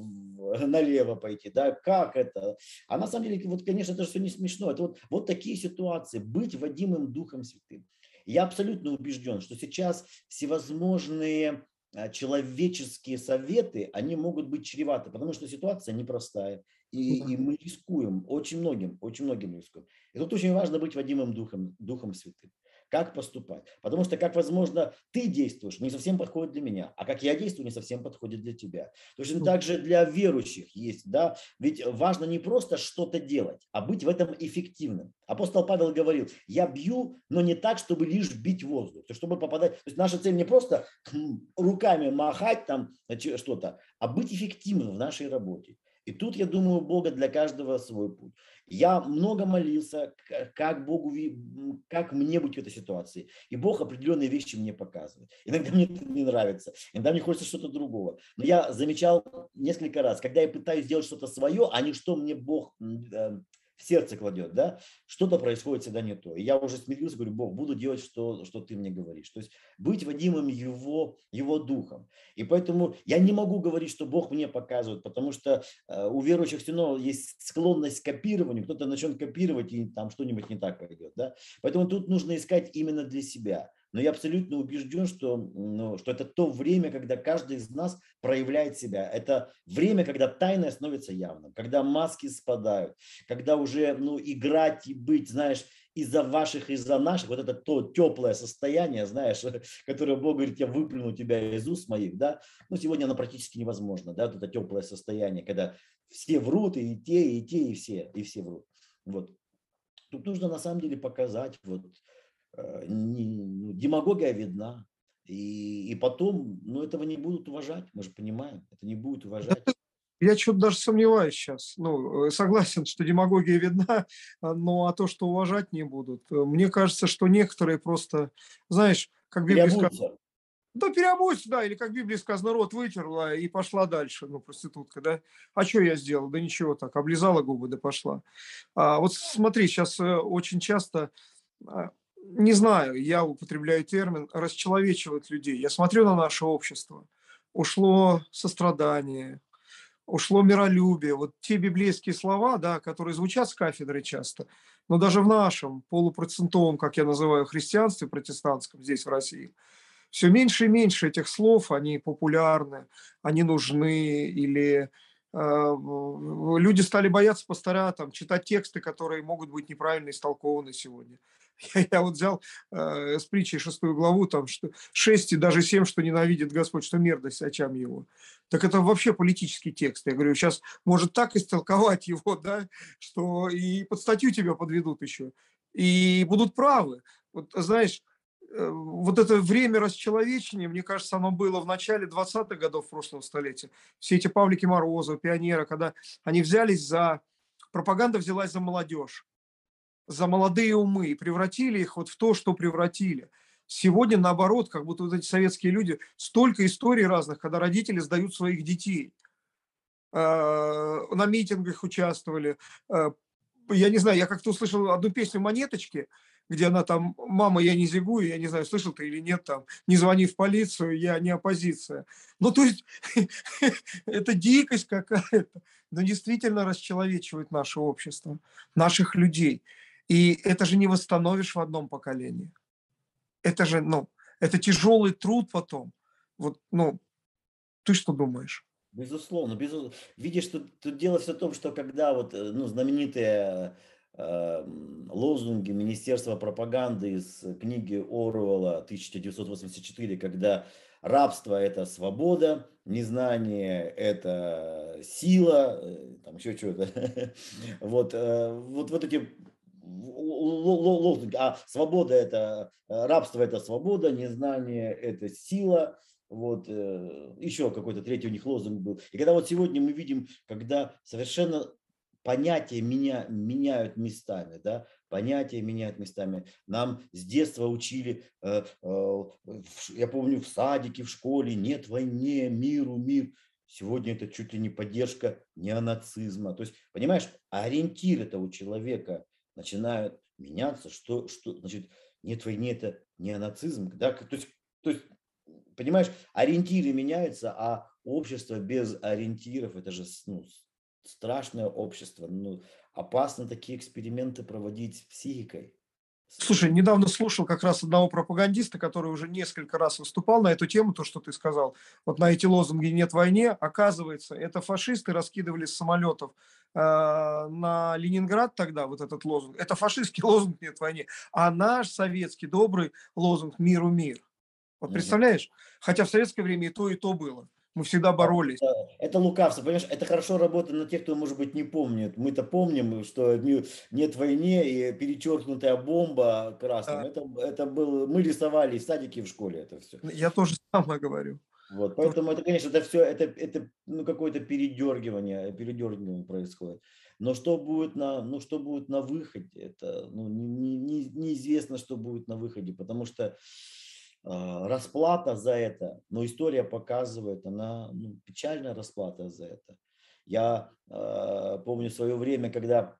B: в- налево пойти, да, как это? А на самом деле, вот, конечно, это же все не смешно, это вот, вот такие ситуации, быть водимым Духом Святым. Я абсолютно убежден, что сейчас всевозможные а, человеческие советы, они могут быть чреваты, потому что ситуация непростая, и,
A: да.
B: и мы рискуем, очень многим, очень многим рискуем. И тут очень важно быть водимым Духом, Духом Святым. Как поступать? Потому что, как возможно, ты действуешь, не совсем подходит для меня, а как я действую, не совсем подходит для тебя. Точно так же для верующих есть, да, ведь важно не просто что-то делать, а быть в этом эффективным. Апостол Павел говорил, я бью, но не так, чтобы лишь бить воздух, то чтобы попадать, то есть наша цель не просто хм, руками махать там значит, что-то, а быть эффективным в нашей работе. И тут, я думаю, у Бога для каждого свой путь. Я много молился, как Богу, как мне быть в этой ситуации. И Бог определенные вещи мне показывает. Иногда мне это не нравится, иногда мне хочется что-то другого. Но я замечал несколько раз, когда я пытаюсь сделать что-то свое, а не что мне Бог э, в сердце кладет, да, что-то происходит всегда не то. И я уже смирился, говорю, Бог, буду делать, что, что ты мне говоришь. То есть быть водимым его, его духом. И поэтому я не могу говорить, что Бог мне показывает, потому что э, у верующих все равно есть склонность к копированию, кто-то начнет копировать, и там что-нибудь не так пойдет. Да? Поэтому тут нужно искать именно для себя. но я абсолютно убежден, что, ну, что это то время, когда каждый из нас проявляет себя. Это время, когда тайное становится явным, когда маски спадают, когда уже, ну, играть и быть, знаешь, из-за ваших, из-за наших, вот это то теплое состояние, знаешь, которое Бог говорит, я выплюну тебя из уст моих, да, ну, сегодня оно практически невозможно, да, вот это теплое состояние, когда все врут, и те, и те, и все, и все врут. Вот. Тут нужно на самом деле показать, вот, э, не- ну, демагогия видна, и, и потом, ну, этого не будут уважать, мы же понимаем, это не будут
A: Да,
B: уважать.
A: я что-то даже сомневаюсь сейчас. Ну, э, согласен, что демагогия видна, а, но а то, что уважать не будут. э, Мне кажется, что некоторые просто, знаешь, как в Библии сказано,
B: Переобуться.
A: да переобуйся, да, или как в Библии сказано, рот вытерла и пошла дальше, ну, проститутка, да. А что я сделал? Да ничего так, облизала губы, да пошла. А, вот смотри, сейчас очень часто, а, не знаю, я употребляю термин, расчеловечивать людей. Я смотрю на наше общество, ушло сострадание, ушло миролюбие. Вот те библейские слова, да, которые звучат с кафедры часто, но даже в нашем полупроцентовом, как я называю, христианстве протестантском здесь, в России, все меньше и меньше этих слов, они популярны, они нужны, или э, в- люди стали бояться повторять, там, читать тексты, которые могут быть неправильно истолкованы сегодня. Я, я вот взял э, с притчей шестую главу, там, что шесть и даже семь, что ненавидит Господь, что мерзость очам его. Так это вообще политический текст. Я говорю, сейчас может так истолковать его, да, что и под статью тебя подведут еще. И будут правы. Вот знаешь, э, вот это время расчеловечения, мне кажется, оно было в начале двадцатых годов прошлого столетия. Все эти Павлики Морозовы, пионеры, когда они взялись за... Пропаганда взялась за молодежь, за молодые умы и превратили их вот в то, что превратили. Сегодня, наоборот, как будто вот эти советские люди, столько историй разных, когда родители сдают своих детей, э, на митингах участвовали. Э, Я не знаю, я как-то услышал одну песню «Монеточки», где она там «Мама, я не зигую», я не знаю, слышал ты или нет, там «Не звони в полицию, я не оппозиция». Ну, то есть это дикость какая-то, но действительно расчеловечивает наше общество, наших людей. И это же не восстановишь в одном поколении. Это же, ну, это тяжелый труд потом. Вот, ну, ты что думаешь?
B: Безусловно, безусловно. Видишь, тут, тут дело все в том, что когда вот, э, ну, знаменитые эм, лозунги Министерства пропаганды из книги Оруэлла тысяча девятьсот восемьдесят четыре, когда рабство – это свобода, незнание – это сила, э, там еще что-то. Вот, э, вот, вот эти л- л- л- лозунги. А свобода – это, э, рабство – это свобода, незнание – это сила. Вот, э, еще какой-то третий у них лозунг был. И когда вот сегодня мы видим, когда совершенно понятия меня, меняют местами, да, понятия меняют местами. Нам с детства учили, э, э, в- я помню, в садике, в школе, нет войне, миру, мир. Сегодня это чуть ли не поддержка неонацизма. То есть, понимаешь, ориентир этого у человека начинают меняться, что, что значит, нет войны, это неонацизм, да, то есть, то есть понимаешь, ориентиры меняются, а общество без ориентиров, это же, ну, страшное общество. Ну, опасно такие эксперименты проводить с психикой.
A: Слушай,
B: С-
A: недавно слушал как раз одного пропагандиста, который уже несколько раз выступал на эту тему, то, что ты сказал. Вот на эти лозунги «нет войне», оказывается, это фашисты раскидывали с самолетов э, на Ленинград тогда, вот этот лозунг. Это фашистский лозунг «нет войне», а наш советский добрый лозунг «миру мир». Вот
B: Мгм.
A: представляешь? Хотя в советское время и то, и то было. Мы всегда
B: Да,
A: боролись.
B: Это, это лукавство, понимаешь, это хорошо работает на тех, кто, может быть, не помнит. Мы-то помним, что ми- нет войне и перечеркнутая бомба красным.
A: Да,
B: Это, это был, мы рисовали в садике, в школе это все.
A: я тоже самое говорю.
B: Вот,
A: То,
B: поэтому это, конечно, это все, это, это ну, какое-то передергивание, передергивание происходит. Но что будет на, ну, что будет на выходе, это ну, не, не- не- неизвестно, что будет на выходе, потому что а, расплата за это, но история показывает, она ну, печальная расплата за это. Я а, помню свое время, когда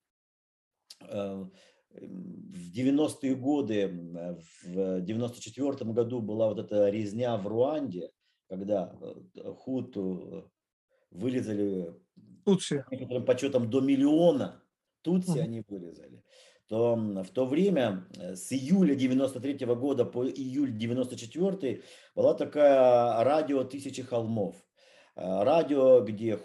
B: э, в девяностые годы, м, в девяносто четвёртом году была вот эта резня в Руанде, когда э, хуту вырезали,
A: Тутси.
B: по некоторым подсчетам, до миллиона. Тутси
A: Мгм.
B: они вырезали. то в то время с июля девяносто третьего года по июль девяносто четвёртый была такая радио «Тысячи холмов». Радио, где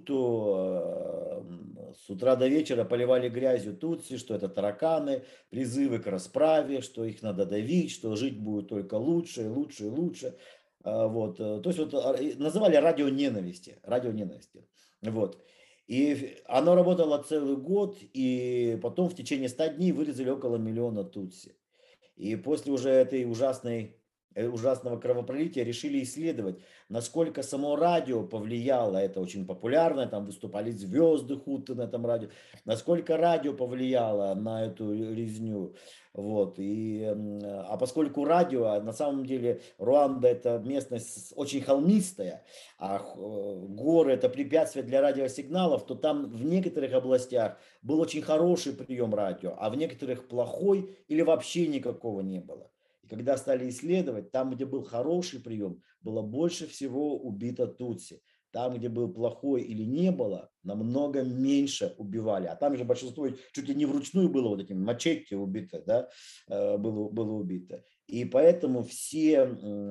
B: хуту с утра до вечера поливали грязью тутси, что это тараканы, призывы к расправе, что их надо давить, что жить будет только лучше, лучше и лучше. Вот. То есть вот называли радио ненависти. Радио ненависти. Вот. И оно работало целый год, и потом в течение ста дней вырезали около миллиона тутси. И после уже этой ужасной ужасного кровопролития решили исследовать, насколько само радио повлияло, это очень популярно, там выступали звезды хуты на этом радио, насколько радио повлияло на эту резню. Вот. И, а поскольку радио, на самом деле Руанда это местность очень холмистая, а горы это препятствие для радиосигналов, то там в некоторых областях был очень хороший прием радио, а в некоторых плохой или вообще никакого не было. И когда стали исследовать, там, где был хороший прием, было больше всего убито тутси. Там, где был плохой или не было, намного меньше убивали. А там же большинство чуть ли не вручную было вот этим мачете убито, да, было, было убито. И поэтому все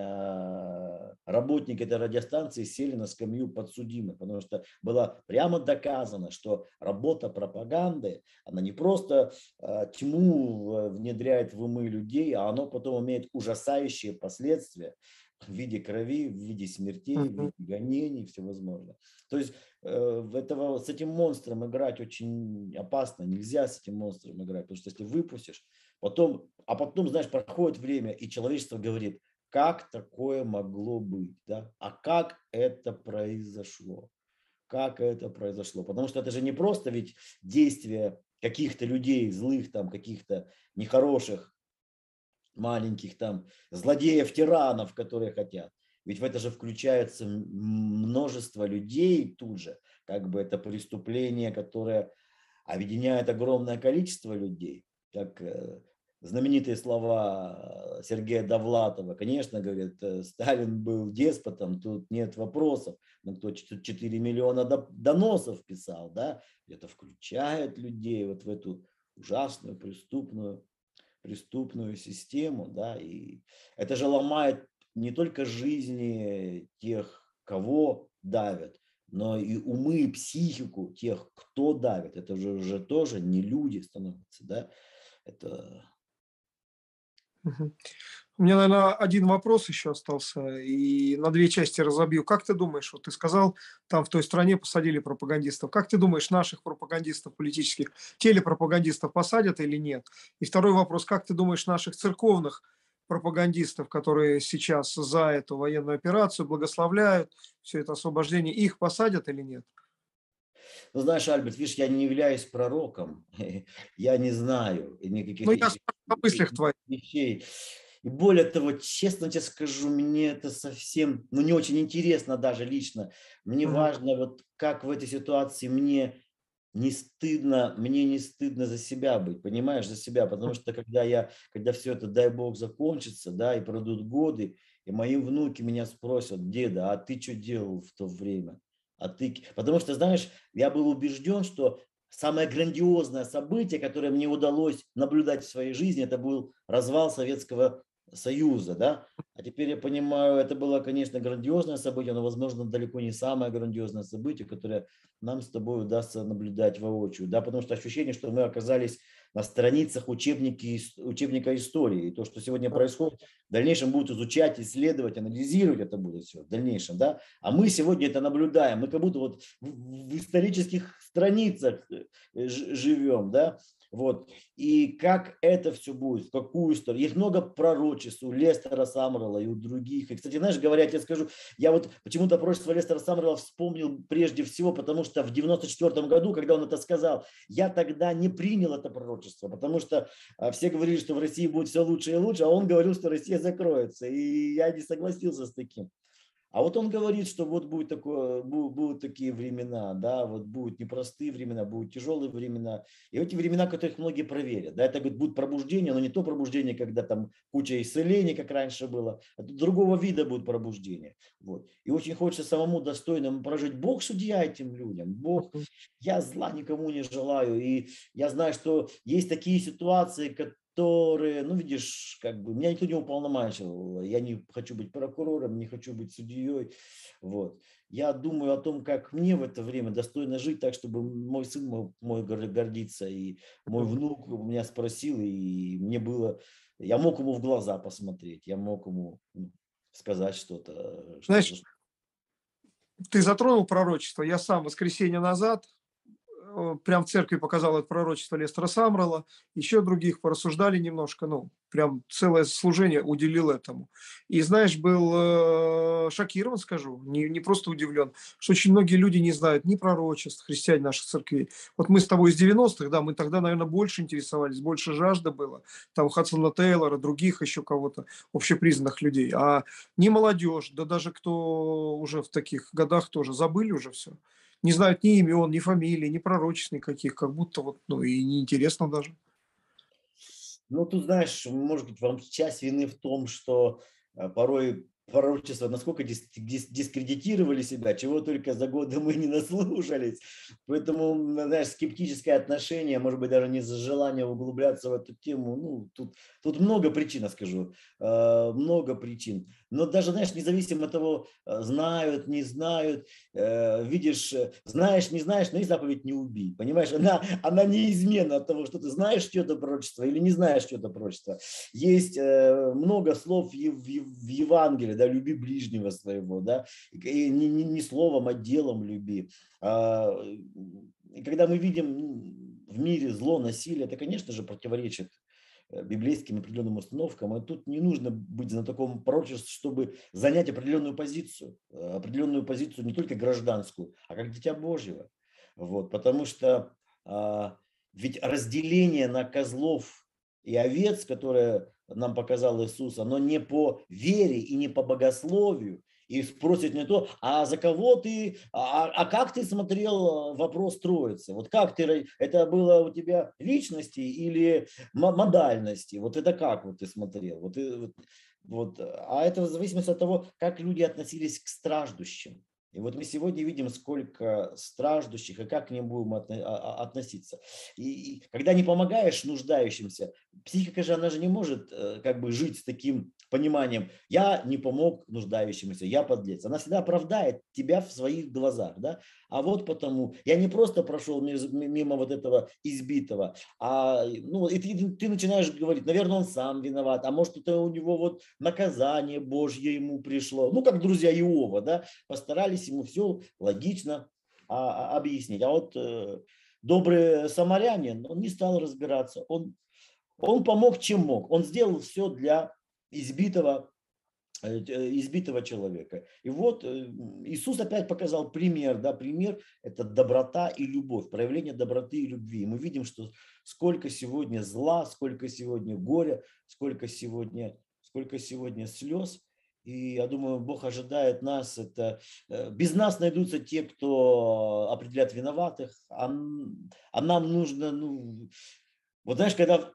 B: работники этой радиостанции сели на скамью подсудимых, потому что было прямо доказано, что работа пропаганды, она не просто тьму внедряет в умы людей, а оно потом имеет ужасающие последствия в виде крови, в виде смертей, в виде гонений, всевозможно. То есть э, этого, с этим монстром играть очень опасно, нельзя с этим монстром играть, потому что если выпустишь, потом, а потом, знаешь, проходит время, и человечество говорит, как такое могло быть, да? А как это произошло? Как это произошло? Потому что это же не просто ведь действия каких-то людей, злых там, каких-то нехороших, маленьких там злодеев, тиранов, которые хотят. Ведь в это же включается множество людей тут же, как бы это преступление, которое объединяет огромное количество людей, как знаменитые слова Сергея Довлатова. Конечно, говорит, Сталин был деспотом, тут нет вопросов, но кто четыре миллиона доносов писал, да, это включает людей вот в эту ужасную преступную преступную систему, да, и это же ломает не только жизни тех, кого давят, но и умы, и психику тех, кто давит. Это же уже тоже не люди становятся, да, это...
A: У меня, наверное, один вопрос еще остался, и на две части разобью. Как ты думаешь, вот ты сказал, там в той стране посадили пропагандистов. Как ты думаешь, наших пропагандистов политических, телепропагандистов посадят или нет? И второй вопрос, как ты думаешь, наших церковных пропагандистов, которые сейчас за эту военную операцию благословляют, все это освобождение, их посадят или нет?
B: Ну, знаешь, Альберт, видишь, я не являюсь пророком, я не знаю никаких
A: Ну, я
B: этих
A: о мыслях твоих.
B: вещей. И более того, честно тебе скажу, мне это совсем, ну, не очень интересно даже лично. Мне
A: Мгм.
B: важно, вот как в этой ситуации мне не стыдно, мне не стыдно за себя быть, понимаешь, за себя, потому что когда я, когда все это, дай бог, закончится, да, и пройдут годы, и мои внуки меня спросят, деда, а ты что делал в то время? А ты, потому что, знаешь, я был убежден, что самое грандиозное событие, которое мне удалось наблюдать в своей жизни, это был развал Советского Союза, да. А теперь я понимаю, это было, конечно, грандиозное событие, но, возможно, далеко не самое грандиозное событие, которое нам с тобой удастся наблюдать воочию, да, потому что ощущение, что мы оказались на страницах учебники, учебника истории, и то, что сегодня происходит, в дальнейшем будут изучать, исследовать, анализировать это будет все в дальнейшем, да, а мы сегодня это наблюдаем, мы как будто вот в, в исторических страницах живем, да, вот, и как это все будет, в какую сторону, есть много пророчеств у Лестера Саммерла и у других, и, кстати, знаешь, говоря, я тебе скажу, я вот почему-то пророчество Лестера Саммерла вспомнил прежде всего, потому что в девяносто четвёртом году, когда он это сказал, я тогда не принял это пророчество, потому что все говорили, что в России будет все лучше и лучше, а он говорил, что Россия закроется, и я не согласился с таким. А вот он говорит, что вот будет такое, бу- будут такие времена, да, вот будут непростые времена, будут тяжелые времена. И эти времена, которых многие проверят, да, это говорит, будет пробуждение, но не то пробуждение, когда там куча исцелений, как раньше было, а тут другого вида будет пробуждение. Вот. И очень хочется самому достойному прожить. Бог судья этим людям, Бог,
A: Мгм.
B: я зла никому не желаю. И я знаю, что есть такие ситуации, которые, ну, видишь, как бы, меня никто не уполномачивал, я не хочу быть прокурором, не хочу быть судьей, вот. Я думаю о том, как мне в это время достойно жить так, чтобы мой сын мой, мой гор- гордиться, и мой
A: Мгм.
B: внук меня спросил, и мне было, я мог ему в глаза посмотреть, я мог ему ну, сказать что-то, что,
A: Знаешь, ты затронул пророчество. Я сам в воскресенье назад э, прям в церкви показал это пророчество Лестера Самрала, еще других порассуждали немножко, ну, прям целое служение уделил этому. И, знаешь, был э, шокирован, скажу, не, не просто удивлен, что очень многие люди не знают ни пророчеств, христиане наших церквей. Вот мы с тобой из девяностых, да, мы тогда, наверное, больше интересовались, больше жажда было, там Хадсона Тейлора, других еще кого-то, общепризнанных людей. А не молодежь, да даже кто уже в таких годах тоже забыли уже все. Не знают ни имен, ни фамилий, ни пророчеств никаких, как будто вот, ну, и неинтересно даже.
B: Ну, тут, знаешь, может быть, вам часть вины в том, что э, порой пророчества насколько дис- дис- дискредитировали себя, чего только за годы мы не наслушались. Поэтому, м, знаешь, скептическое отношение, может быть, даже не за желание углубляться в эту тему. Ну, тут, тут много причин, я скажу, э, много причин. Но даже, знаешь, независимо от того, э, знают, не знают, э, видишь, э, знаешь, не знаешь, но и заповедь не убий. Понимаешь, она, она неизменна от того, что ты знаешь что-то пророчество или не знаешь что-то пророчество. Есть э, много слов в, Ев- в Ев- в Евангелии, да, люби ближнего своего, да, и не, не- не словом, а делом люби. А, и когда мы видим ну, в мире зло, насилие, это, конечно же, противоречит э, библейским определенным установкам. И тут не нужно быть знатоком пророчеств, чтобы занять определенную позицию, э, определенную позицию не только гражданскую, а как дитя Божьего. Вот, потому что а, ведь разделение на козлов и овец, которое нам показал Иисус, оно не по вере и не по богословию. И спросят не то, а за кого ты, а, а как ты смотрел э, вопрос Троицы? Вот как ты, это было у тебя личности или модальности? Вот это как вот ты смотрел? Вот, и- вот, вот. А это в зависимости от того, как люди относились к страждущим. И вот мы сегодня видим, сколько страждущих и как к ним будем отно- а- а- относиться. И, и когда не помогаешь нуждающимся, психика же, она же не может э, как бы жить с таким пониманием, я не помог нуждающимся, я подлец. Она всегда оправдает тебя в своих глазах, да? А вот потому, я не просто прошел миз- мимо вот этого избитого, а, ну, и ты, ты начинаешь говорить, наверное, он сам виноват, а может, это у него вот наказание Божье ему пришло. Ну, как друзья Иова, да, постарались ему все логично а, а, объяснить. А вот э, добрый самарянин, он не стал разбираться, он, он помог, чем мог. Он сделал все для избитого э, э, избитого человека. И вот э, Иисус опять показал пример, да, пример – это доброта и любовь, проявление доброты и любви. И мы видим, что сколько сегодня зла, сколько сегодня горя, сколько сегодня, сколько сегодня слез. И я думаю, Бог ожидает нас. Это, э, без нас найдутся те, кто определят виноватых, а, н- а нам нужно, ну, вот знаешь, когда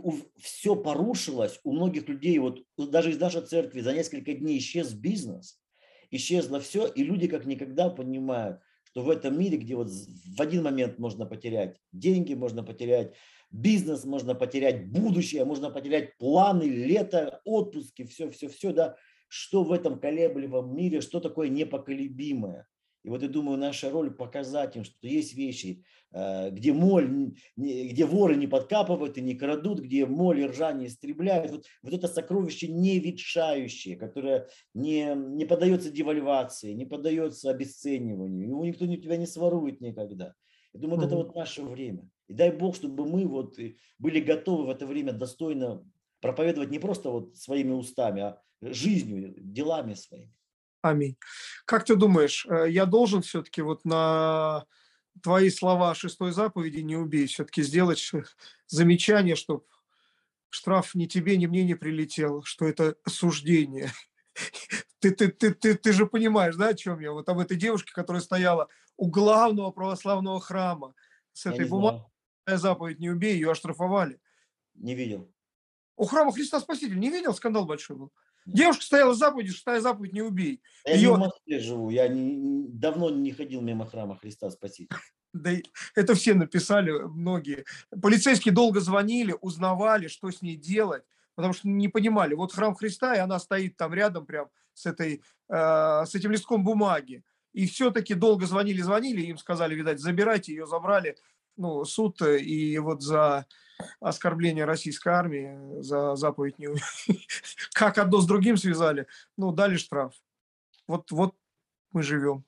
B: все порушилось, у многих людей, вот даже из нашей церкви за несколько дней исчез бизнес, исчезло все, и люди как никогда понимают, что в этом мире, где вот в один момент можно потерять деньги, можно потерять бизнес, можно потерять будущее, можно потерять планы, лето, отпуски, все-все-все, да, что в этом колеблемом мире, что такое непоколебимое. И вот я думаю, наша роль показать им, что есть вещи, э, где моль не- где воры не подкапывают и не крадут, где моль и ржа не истребляют. Вот, вот это сокровище не ветшающее, которое не, не поддается девальвации, не поддается обесцениванию. Его никто не, тебя не сворует никогда. Я думаю, вот это
A: Мгм.
B: вот наше время. И дай Бог, чтобы мы вот и были готовы в это время достойно проповедовать не просто вот своими устами, а жизнью, делами своими.
A: Аминь. Как ты думаешь, э, я должен все-таки вот на твои слова шестой заповеди «не убей» все-таки сделать ш- замечание, чтобы штраф ни тебе, ни мне не прилетел, что это осуждение? Ты, ты, ты, ты, ты же понимаешь, да, о чем я? Вот об этой девушке, которая стояла у главного православного храма с
B: Я
A: этой
B: не
A: бумагой,
B: знаю,
A: заповедь не убей, ее оштрафовали.
B: не видел.
A: У храма Христа Спасителя не видел? Скандал большой был.
B: Нет.
A: Девушка стояла с заповедью, шестая заповедь не убей.
B: Я не в
A: Ее,
B: Москве живу, я не- давно не ходил мимо храма Христа Спасителя.
A: да, это все написали, многие. Полицейские долго звонили, узнавали, что с ней делать, потому что не понимали. Вот храм Христа, и она стоит там рядом прям с, этой, э, с этим листком бумаги. И все-таки долго звонили, звонили, им сказали, видать, забирайте, ее забрали. Ну, суд, э, и вот за оскорбление российской армии, за заповедь не... Как одно с другим связали, ну, дали штраф. Вот, вот мы живем.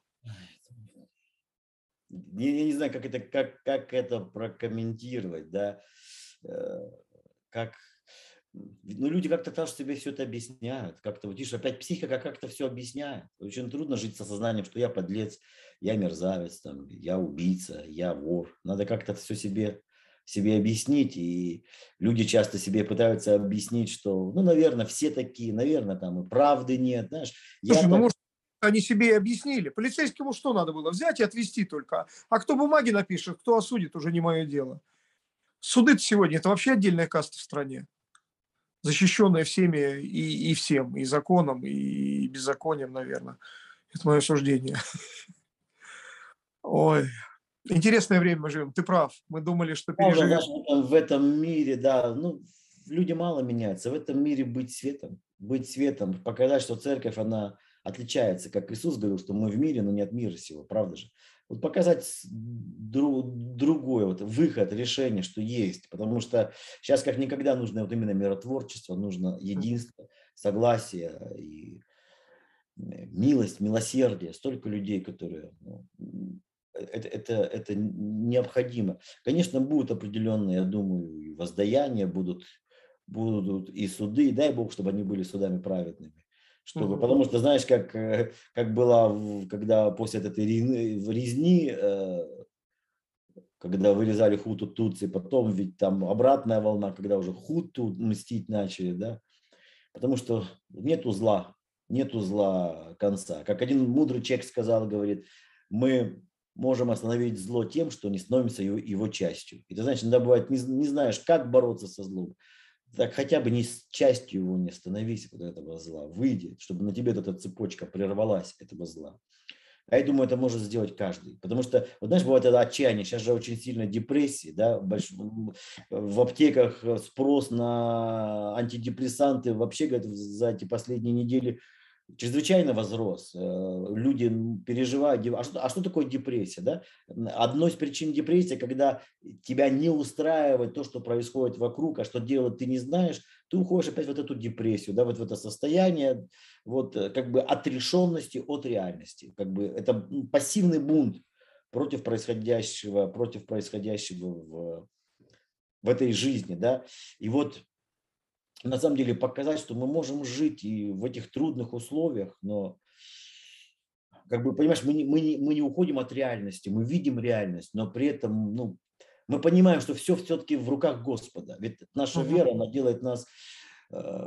B: Я, я не знаю, как это, как, как это прокомментировать, да, Э, как, ну, люди как-то так себе все это объясняют, как-то, вот видишь, опять психика как-то все объясняет. Очень трудно жить с осознанием, что я подлец, я мерзавец, там, я убийца, я вор. Надо как-то все себе, себе объяснить, и люди часто себе пытаются объяснить, что, ну, наверное, все такие, наверное, там и правды нет, знаешь, я
A: Слушай, ну,
B: так.
A: может, они себе и объяснили. Полицейскому что надо было? Взять и отвезти только. А кто бумаги напишет, кто осудит, уже не мое дело. Суды сегодня – это вообще отдельная каста в стране, защищенная всеми и, и всем, и законом, и беззаконием, наверное. Это мое суждение. Ой, интересное время мы живем. Ты прав. Мы думали, что
B: Правда,
A: переживем.
B: знаешь, в этом, в этом мире, да, ну, люди мало меняются. В этом мире быть светом, быть светом, показать, что церковь, она отличается, как Иисус говорил, что мы в мире, но не от мира сего, правда же? Вот показать дру, другой вот выход, решение, что есть, потому что сейчас как никогда нужно вот именно миротворчество, нужно единство, согласие и милость, милосердие, столько людей, которые, ну, это, это, это необходимо. Конечно, будут определенные, я думаю, и воздаяния, будут, будут и суды, дай Бог, чтобы они были судами праведными. Чтобы,
A: Мгм.
B: потому что, знаешь, как, э, как было, в- когда после этой резни, резни, э, когда вырезали хуту тутси, потом ведь там обратная волна, когда уже хуту мстить начали, да, потому что нету зла, нету зла конца. Как один мудрый человек сказал, говорит, мы можем остановить зло тем, что не становимся его, его частью. И ты знаешь, иногда бывает, не, не знаешь, как бороться со злом. Так хотя бы не с частью его не становись вот этого зла. Выйди, чтобы на тебе вот эта цепочка прервалась этого зла. А я думаю, это может сделать каждый. Потому что, вот знаешь, бывает это отчаяние. Сейчас же очень сильно депрессии, да, больш... в аптеках спрос на антидепрессанты вообще, говорят, за эти последние недели чрезвычайно возрос. Э, Люди переживают. А что, а что такое депрессия? Да? Одной из причин депрессии, когда тебя не устраивает то, что происходит вокруг, а что делать ты не знаешь, ты уходишь опять в вот эту депрессию, да, вот в это состояние вот, э, как бы отрешенности от реальности. Как бы это пассивный бунт против происходящего, против происходящего в, в этой жизни. Да? И вот на самом деле показать, что мы можем жить и в этих трудных условиях, но как бы, понимаешь, мы не, мы не, мы не уходим от реальности, мы видим реальность, но при этом, ну, мы понимаем, что все все-таки в руках Господа. Ведь наша
A: Мгм.
B: вера, она делает нас э,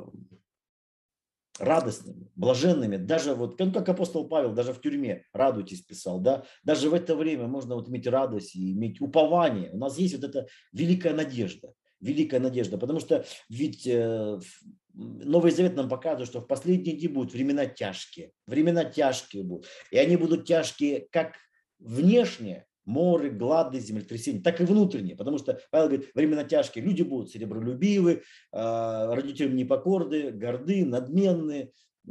B: радостными, блаженными. Даже вот, ну, как апостол Павел, даже в тюрьме радуйтесь писал, да, даже в это время можно вот иметь радость и иметь упование. У нас есть вот эта великая надежда, великая надежда, потому что ведь э, Новый Завет нам показывает, что в последние дни будут времена тяжкие, времена тяжкие будут, и они будут тяжкие как внешне, моры, глады, землетрясения, так и внутренние, потому что Павел говорит, времена тяжкие, люди будут серебролюбивы, родителям непокорны, горды, надменны.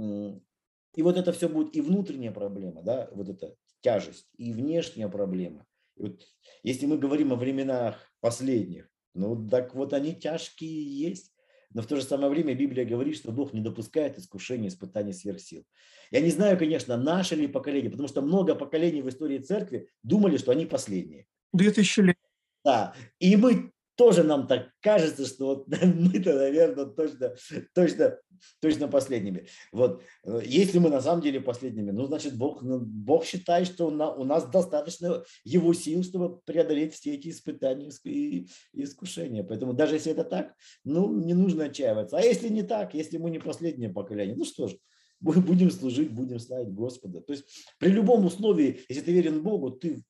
B: И вот это все будет и внутренняя проблема, да, вот эта тяжесть, и внешняя проблема. И вот, если мы говорим о временах последних, ну так вот они тяжкие есть. Но в то же самое время Библия говорит, что Бог не допускает искушений, испытаний сверх сил. Я не знаю, конечно, наше ли поколение, потому что много поколений в истории церкви думали, что они последние.
A: Две тысячи лет.
B: Да, и мы тоже, нам так кажется, что вот мы-то, наверное, точно, точно, точно последними. Вот, если мы на самом деле последними, ну, значит, Бог, ну, Бог считает, что на, у нас достаточно Его сил, чтобы преодолеть все эти испытания и, и искушения. Поэтому даже если это так, ну, не нужно отчаиваться. А если не так, если мы не последнее поколение, ну что ж, будем служить, будем славить Господа. То есть при любом условии, если ты верен Богу, ты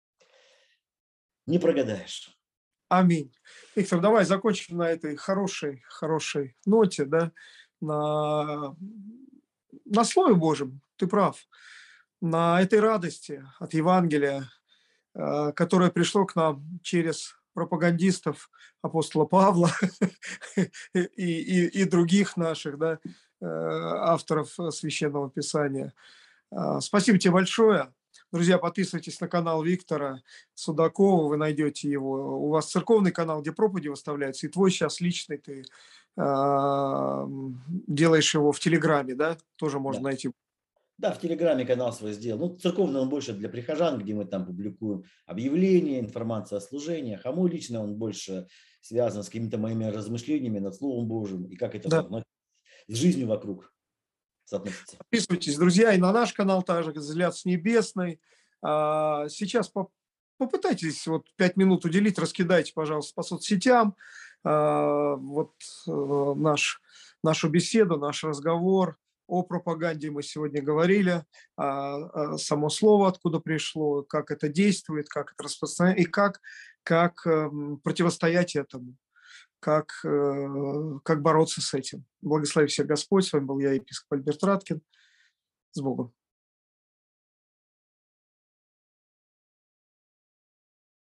B: не прогадаешь.
A: Аминь. Виктор, давай закончим на этой хорошей, хорошей ноте, да, на, на Слове Божьем, ты прав, на этой радости от Евангелия, э, которое пришло к нам через пропагандистов апостола Павла и, и, и других наших, да, э, авторов Священного Писания. А, Спасибо тебе большое. Друзья, подписывайтесь на канал Виктора Судакова, вы найдете его. У вас церковный канал, где проповеди выставляются, и твой сейчас личный, ты а, делаешь его в Телеграме, да? Тоже
B: Да.
A: можно найти.
B: Да, в Телеграме канал свой сделал. Ну, церковный он больше для прихожан, где мы там публикуем объявления, информацию о служениях. А мой лично он больше связан с какими-то моими размышлениями над Словом Божьим и как это
A: Да.
B: соотносится с жизнью вокруг. Соотносится.
A: Подписывайтесь, друзья, и на наш канал также «Взгляд с небесной». А, Сейчас по- попытайтесь вот пять минут уделить, раскидайте, пожалуйста, по соцсетям а, вот э, наш, нашу беседу, наш разговор. О пропаганде мы сегодня говорили, а, а, само слово откуда пришло, как это действует, как это распространяется и как, как эм, противостоять этому, как, э, как бороться с этим. Благослови всех Господь. С вами был я, епископ Альберт Раткин. С Богом.